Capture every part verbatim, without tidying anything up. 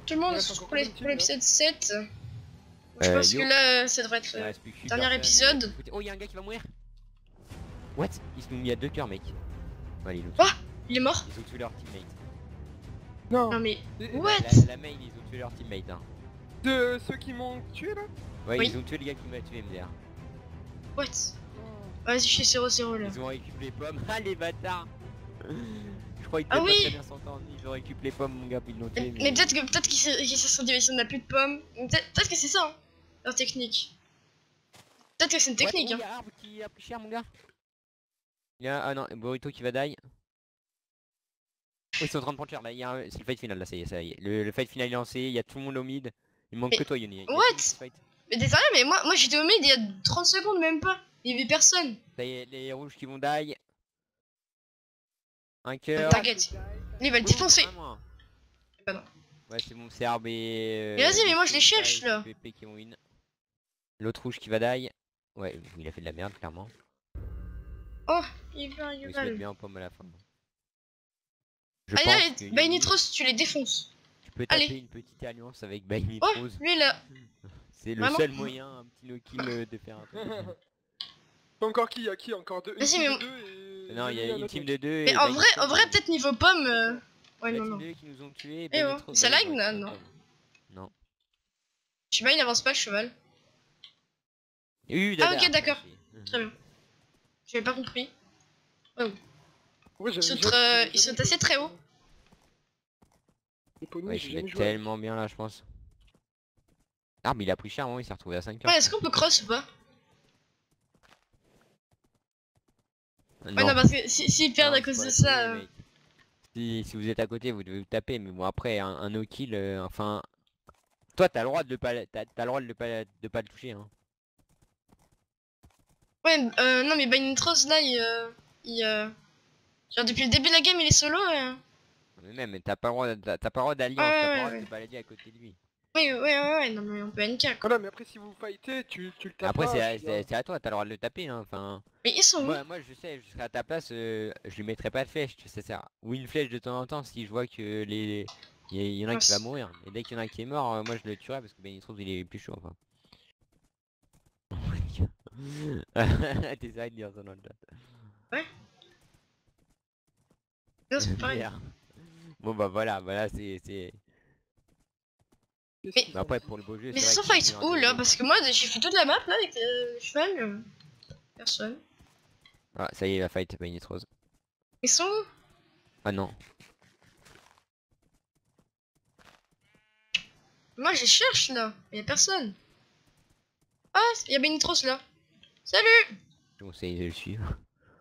tout le monde reste encore pour les- combien de pour l'épisode sept. Je Euh, pense yo. que là, ça devrait être Il le reste plus qu'une dernier personne. épisode. Oh, y'a un gars qui va mourir. What? Ils sont mis à deux cœurs, mec. Ouais, ils ont Oh, il est mort. Ils ont tué leur teammate. Non, Non mais, Et- what? La, la main, ils ont tué leur teammate. Hein. de ceux qui m'ont tué là. Ouais, Oui. ils ont tué le gars qui m'a tué, M D R. What? Vas-y, je suis zéro zéro là. Ils ont récupéré les pommes. Ah, les bâtards. Je crois qu'ils Ah pouvaient oui. pas très bien s'entendre. Ils ont récupéré les pommes, mon gars, puis ils l'ont tué. Mais, mais peut-être que peut-être qu'ils se, qu'ils se sont dit ils n'a plus de pommes. Peut-être peut-être que c'est ça, hein, leur technique. Peut-être que c'est une technique, Ouais, hein. oh, y a Arbre qui a pris cher, mon gars. Il y a, ah non, Burrito qui va die. Oh, ils sont en train de prendre cher là, il y a un... c'est le fight final là, ça y est, ça y est. Le, le fight final est lancé, il y a tout le monde au mid. Il manque Mais- que toi, Yoni. Il y a What? tout le fight. Mais t'es sérieux, mais moi, moi j'étais au mid il y a trente secondes, même pas. Il y avait personne. Ça y est, les rouges qui vont die. Un cœur. T'inquiète. Lui il va le défoncer. Vraiment. Bah non. Ouais, c'est bon, c'est Arbre et. Mais vas-y, mais moi, je les cherche, là. P P qui ont win. L'autre rouge qui va die. Ouais, il a fait de la merde, clairement. Oh, il va, Il il se va. met lui. bien en pomme à la fin. Je Allez, pense allez, que Bay Yoni, Nitros, tu les défonces. tu peux allez. taper une petite alliance avec Bay Oh, Nitros. lui là. C'est le Vraiment seul moyen, un petit no-kill euh, de faire un truc. Encore qui? Y'a qui? Encore deux? Une Vas-y, team mais- de deux et... Non, il y et a un une autre team mec. de deux. Mais et en Bay vrai, en Nitros, vrai, euh, peut-être niveau pomme. euh, Ouais, la non, team non. de deux qui nous ont tués. Eh Bay oh, Nitros, ça Bay lag, Nitros, non, ils non. ont- Non. Je sais pas, il avance pas le cheval. Oui, Ah, d'accord. ok, d'accord. Très bien. J'avais pas compris. Ouais, Ils j'avais sont, jamais- très- j'avais ils sont jamais assez joué. très hauts. Les poneys, Ouais, j'ai il jamais fait joué avec. tellement bien là, je pense. Ah, mais il a pris cher, hein, il s'est retrouvé à cinq Ouais, heures. est-ce qu'on peut cross ou pas? Non, Ouais, non, parce que si- s'ils perdent Non, à cause faut de pas ça. essayer, euh, mec. Si, si vous êtes à côté, vous devez vous taper, mais bon, après, un, un no-kill, euh, enfin... Toi, t'as le droit de le pas, t'as, t'as le droit de le pas, de pas le toucher, hein. Ouais, euh, non, mais Bay Nitros là, il. euh, il euh, Genre, depuis le début de la game, il est solo. euh. Mais même, t'as pas le droit, t'as, t'as pas le droit d'alliance, Ouais, t'as pas ouais, le droit ouais. de te balader à côté de lui. Oui, ouais, ouais, ouais, non, mais on peut N K quoi. Voilà, mais après si vous fightez, tu, tu le tapes Après, pas, c'est, à, tu vois. c'est, c'est à toi, t'as le droit de le taper, hein, enfin... Mais ils sont où? Moi, moi, je sais, je serais à ta place, euh, je lui mettrais pas de flèche, tu sais, ça sert. Ou une flèche de temps en temps si je vois que les... Il y, y en a un qui va mourir. Et dès qu'il y en a un qui est mort, euh, moi je le tuerais parce que Benitros il est plus chaud, enfin. T'essayes de dire ça dans le chat. Non, c'est pareil. Merde. Bon bah voilà, voilà c'est... c'est- Qu'est-ce Mais- qu'ils Mais ont après fait pour le beau jeu, Mais c'est ils sont vrai fight qu'il où est là? en Parce que moi, j'ai fait toute la map là avec euh, le cheval. euh, Personne. Ah ça y est, il va fight Benitros. Ils sont où? Ah non. Moi, je cherche là. Mais y'a personne. Ah, y'a Bay Nitros là. Salut! Je conseille de le suivre.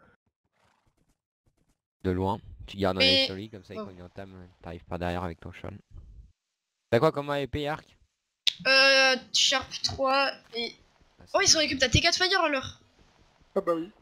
De loin. Tu gardes un Mais- œil sur lui, comme ça Oh. quand il entame, t'arrives par derrière avec ton cheval. T'as quoi comme épée Arc? Euh, Sharp trois et... Ah, c'est- Oh, ils sont récup, t'as T quatre Fire alors. Ah bah oui.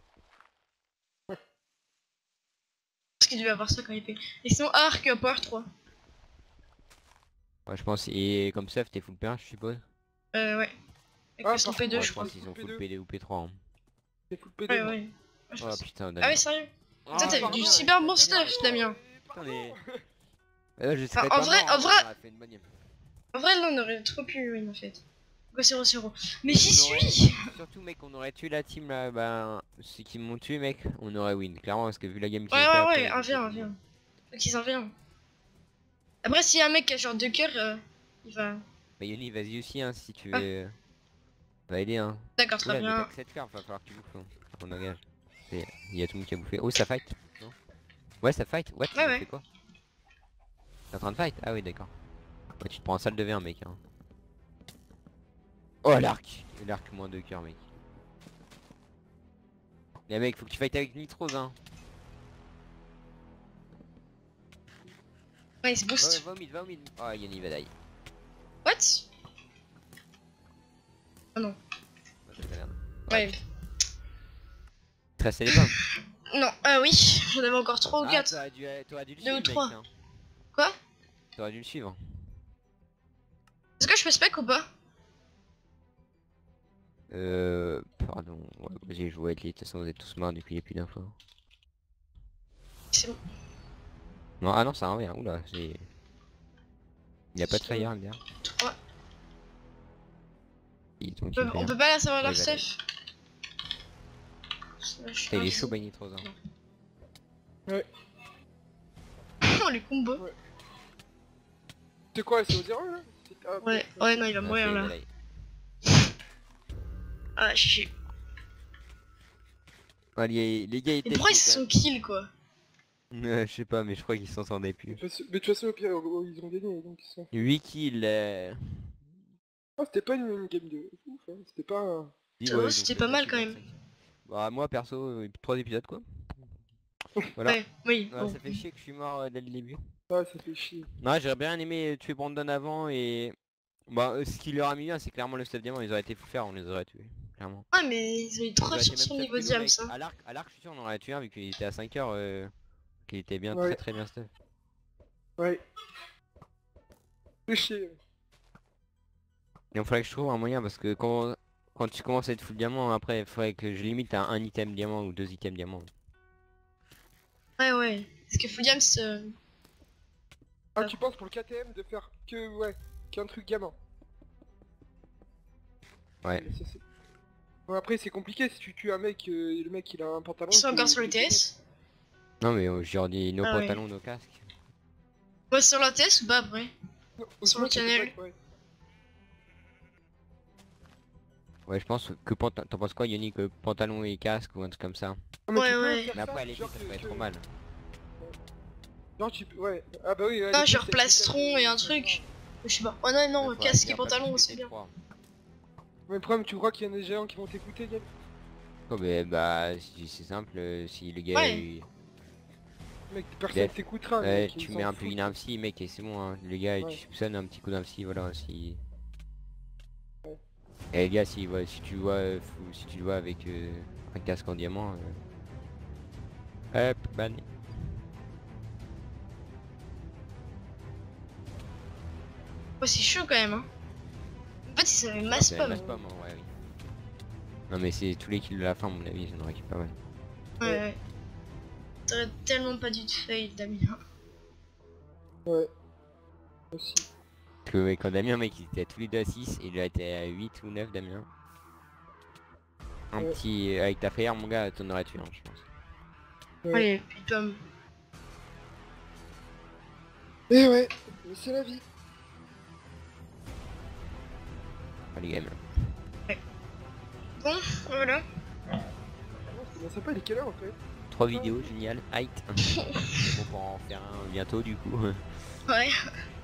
Parce qu'il devait avoir ça quand il épée. Et sinon, Arc, euh, Power trois. Ouais je pense, et comme ça t'es full P un je suppose. Euh, ouais. Avec Ah, le son par P deux, contre, Ouais, je je crois. pense qu'ils ont P full deux. P deux ou P trois. Hein. C'est full P D. Ouais, moi. ouais. Ouais, je Oh pense. putain, Ah ouais, sérieux? Oh, Toi, t'as pardon. du super bon stuff, Damien. Attendez. Euh, je Enfin, serais en pas vrai- mort, en hein, vrai- on aurait fait une bonne game. En vrai, là, on aurait trop pu win en fait. Go zéro zéro. Mais j'y On aurait- suis! Surtout mec, on aurait tué la team là, bah ceux qui m'ont tué mec, on aurait win. Clairement parce que vu la game qu'ils Ouais, ont fait ouais, après, ouais, ils un ont v un, un fait v tout. un. Faut qu'ils en viennent. Après, s'il y a un mec qui a genre deux cœurs, euh, il va. Bah Yoni vas-y aussi hein si tu Ah. veux. euh, Va aider hein. D'accord, très Oula, mais bien. t'as que sept cœurs, va falloir que tu bouffes. Hein. On engage. C'est- Il y a tout le monde qui a bouffé. Oh ça fight non? Ouais ça fight. What? Ouais, ils ont ouais. fait quoi? T'es en train de fight? Ah oui d'accord. Ouais tu te prends en salle de V un mec hein. Oh l'arc. L'arc moins deux cœurs mec. Les mecs faut que tu fight avec Nitros hein. Ouais, il se Ouais, boost. va au mid, va au mid. Oh Yoni va die. What? Oh non. Ouais, c'est la merde. Ouais. Très les pommes. Non, ah oui, j'en avais encore trois ou Ah, quatre. t'aurais dû, t'aurais dû le Deux suivre ou mec, trois. hein. Quoi? T'aurais dû le suivre. Est-ce que je peux spec ou pas? Euh... Pardon, ouais, j'ai joué avec les... De toute façon vous êtes tous morts depuis il n'y a plus d'infos. C'est bon. Non, ah non ça revient, oula, j'ai... Il y a pas de fire derrière. Ouais. Ils sont On peut, qui on peut pas la savoir Ouais, leur il va aller. safe. Slash Il est un. chaud Banitros. Hein. Oh les combos. Ouais. C'est quoi, c'est au zéro là? C'est- ah, Ouais, putain. ouais, non, il va Non, mourir c'est- là. là, Ah, chier. Ouais, les, les gars Et étaient... pourquoi ils se sont kill quoi? Euh, je sais pas, mais je crois qu'ils s'entendaient Mais plus. de toute façon- mais de toute façon, au pire, oh, ils ont gagné, donc ils sont... huit kills. Euh... Ah, c'était pas une, une game de ouf, hein. C'était pas... un- dix, Ça va, ouais, c'était donc, pas euh, mal c'est quand même. vingt-cinq. Bah moi perso, euh, trois épisodes quoi. Voilà. Ouais, oui. Ouais, bon. ça fait chier que je suis mort euh, dès le début. Ah, ça fait chier. Non, j'aurais bien aimé euh, tuer Brandon avant et... Bah euh, ce qui leur a mis bien c'est clairement le stuff diamant, ils auraient été fou faire, on les aurait tués. Clairement. Ouais, mais ils ont eu Ils trop auraient été sur même son stuff niveau que nous, diam mec. ça. À l'arc, à l'arc je suis sûr on aurait tué un vu qu'il était à cinq heures, euh, qu'il était bien Ouais. très très bien stuff. Ouais. C'est chier. Et il faudrait que je trouve un moyen parce que quand, quand tu commences à être full diamant après il faudrait que je limite à un item diamant ou deux items diamant. Ouais, ouais. Parce que Full Diam, c'est... Ah, tu penses pour le K T M de faire que... ouais, qu'un truc gamin. Ouais. Mais ça, c'est- Bon, après, c'est compliqué si tu tues un mec, euh, et le mec il a un pantalon... Ils sont tu- encore sur tu- le T S? Non mais euh, j'ai dit nos Ah ouais. pantalons, nos casques. Ouais, sur le T S ou pas après? Non, Sur le autrement, ça peut channel. pas être- ouais. Ouais je pense que panta- t'en penses quoi Yoni, que pantalon et casque ou un truc comme ça. Ah, mais Ouais, tu peux ouais. faire Mais ça, après à l'épée genre ça que- pourrait être que- trop mal. Genre tu peux... ouais. Ah bah oui, ouais, Non, les genre trucs, c'est- plastron et un truc. Je sais pas. Oh non, non, Ouais, casque y et a pas de pantalon, truc c'est de bien. trois. Mais le problème, tu crois qu'il y en a des géants qui vont t'écouter, Yann? Oh mais bah si- c'est simple, euh, si le gars Ouais. il- Mec, personne Def. t'écoutera, ouais, mec, tu ils mets s'en un peu foutent. un psy mec et c'est bon hein. Le gars Ouais. tu soupçonnes un petit coup d'un psy voilà si. Ouais. Et les gars si, ouais, si tu le vois euh, fou- si tu le vois avec euh, un casque en diamant euh... hop banni. Ouais, c'est chaud quand même, hein. En fait, ils avaient Ah, masse c'est pomme. masse pomme, hein, ouais oui. Non mais c'est tous les kills de la fin à mon avis, j'en aurais pas mal. Ouais, ouais. T'aurais tellement pas dû te fail, Damien. Ouais. Aussi. Parce que ouais, quand Damien mec il était à tous les deux à six et il a été à huit ou neuf Damien. Un Ouais. petit... avec ta frère mon gars t'en aurais tué un je pense. Ouais. Allez, puis pomme. Et ouais, mais c'est la vie. Pas les gamins. Bon, voilà. Oh, c'est bien sympa, il est quelle heure en fait? Trois vidéos, génial, height. Bon pour en faire un bientôt du coup. Ouais.